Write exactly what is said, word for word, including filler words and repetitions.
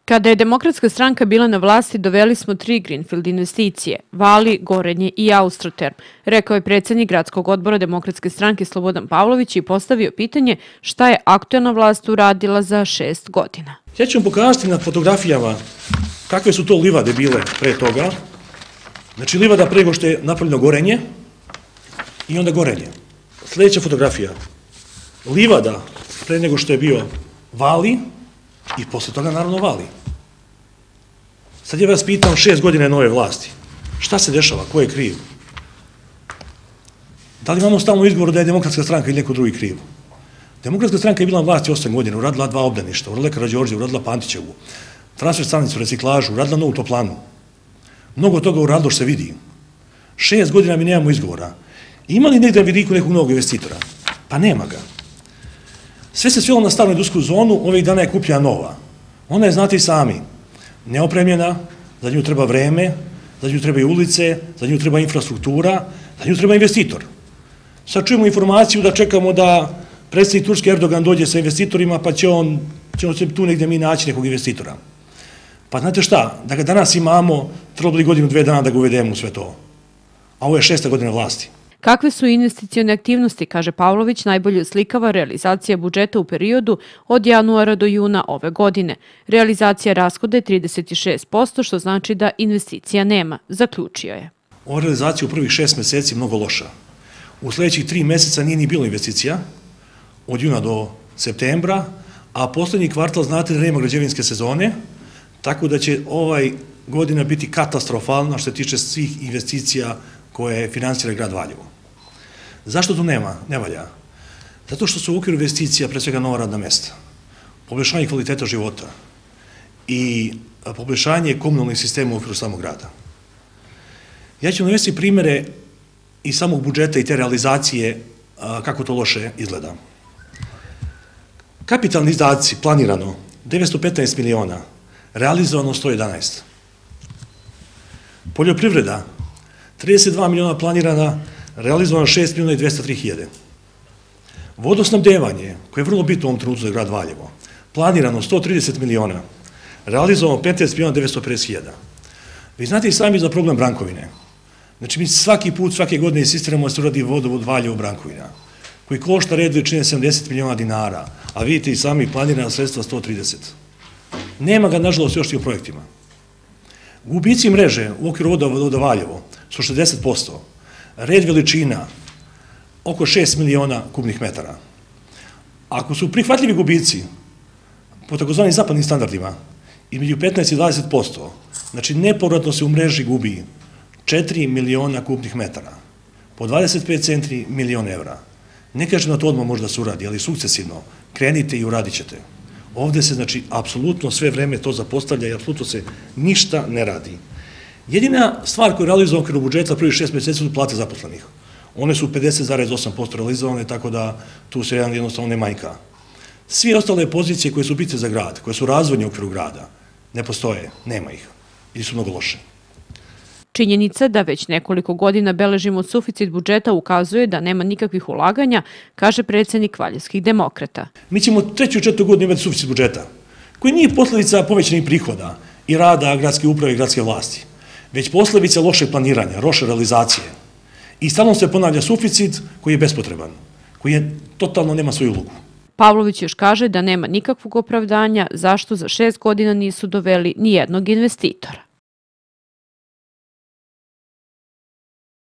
Kada je Demokratska stranka bila na vlasti, doveli smo tri greenfield investicije, Vali, Gorenje i Austroterm, rekao je predsjednik Gradskog odbora Demokratske stranke Slobodan Pavlović i postavio pitanje šta je aktuelna vlast uradila za šest godina. Ja ću vam pokazati na fotografijama kakve su to livade bile pre toga. Znači livada pre nego što je napravljeno Gorenje i onda Gorenje. Sljedeća fotografija. Livada pre nego što je bio Vali i posle toga naravno Vali. Sad je vas pitao šest godina nove vlasti. Šta se dešava? Ko je kriv? Da li imamo stalno izgovor da je Demokratska stranka ili neko drugi kriv? Demokratska stranka je bila na vlasti osam godina, uradila dva obdaništa, uradila Karađorđe, uradila Pantićevu, transfer stanicu, reciklažu, uradila novu toplanu. Mnogo toga uradilo što se vidi. Šest godina mi nemamo izgovora. Ima li negdje na vidiku nekog novog investitora? Pa nema ga. Sve se svelo na staru industrijsku zonu, ovih dana je kupljena nova. Ona je, znate i sami, neopremljena, za nju treba vreme, za nju treba i ulice, za nju treba infrastruktura, za nju treba investitor. Sad čujemo informaciju da čekamo da predsjednik Turske Erdogan dođe sa investitorima, pa će on, ćemo se tu negdje mi naći nekog investitora. Pa znate šta, da ga danas imamo, trebalo bi godinu, dve dana da ga uvedemo u sve to. A ovo je šesta godina vlasti. Kakve su investicione aktivnosti, kaže Pavlović, najbolje slikava realizacija budžeta u periodu od januara do juna ove godine. Realizacija rashoda je trideset šest posto, što znači da investicija nema, zaključio je. Ova realizacija u prvih šest meseci je mnogo loša. U sljedećih tri meseca nije ni bilo investicija, od juna do septembra, a poslednji kvartal znate da nema građevinske sezone, tako da će ovaj godina biti katastrofalna što se tiče svih investicija koje finansira grad Valjevo. Zašto to nema? Ne valja. Zato što su u okviru investicija pre svega nova radna mesta, poboljšanje kvaliteta života i poboljšanje komunalnih sistema u okviru samog grada. Ja ću navesti primere i samog budžeta i te realizacije kako to loše izgleda. Kapitalni izdaci planirano devetsto petnaest miliona, realizovano sto jedanaest. Poljoprivreda trideset dva miliona planirana, realizovano šest miliona i dvesta tri hiljade. Vodosnabdevanje, koje je vrlo bitno u ovom trenutku za grad Valjevo, planirano sto trideset miliona, realizovano petnaest miliona devetsto pedeset hiljada. Vi znate i sami za problem Brankovine. Znači mi svaki put, svake godine insistiramo da se uradi vodovod Valjevo Brankovina, koji košta red veličine sedamdeset miliona dinara, a vidite i sami planirana sredstva sto trideset. Nema ga, nažalost, još i u projektima. Gubici mreže u okviru vodovoda Valjevo su šezdeset posto, red veličina oko šest miliona kubnih metara. Ako su prihvatljivi gubici po takozvanim zapadnim standardima između petnaest i dvadeset posto, znači nepovratno se u mreži gubi četiri miliona kubnih metara, po dvadeset pet centi milion evra. Ne kažem da to odmah može da se uradi, ali sukcesivno krenite i uradit ćete. Ovde se, znači, apsolutno sve vreme to zapostavlja i apsolutno se ništa ne radi. Jedina stvar koju je realizovan u okviru budžeta prvih šest meseci su plate zaposlenih. One su pedeset zarez osam posto realizovane, tako da tu se jednostavno ne manjka. Svi ostale pozicije koje su bitne za grad, koje su razvojne u okviru grada, ne postoje, nema ih, ili su mnogo loše. Činjenica da već nekoliko godina beležimo suficit budžeta ukazuje da nema nikakvih ulaganja, kaže predsjednik Valjevskih demokrata. Mi ćemo treću i četvrtu godinu imati suficit budžeta, koji nije posljedica povećanih prihoda i rada gradske uprave i gradske vlasti, već posljedica lošeg planiranja, loše realizacije. I stalno se ponavlja suficit koji je bespotreban, koji je totalno nema svoju ulogu. Pavlović još kaže da nema nikakvog opravdanja zašto za šest godina nisu doveli ni jednog investitora.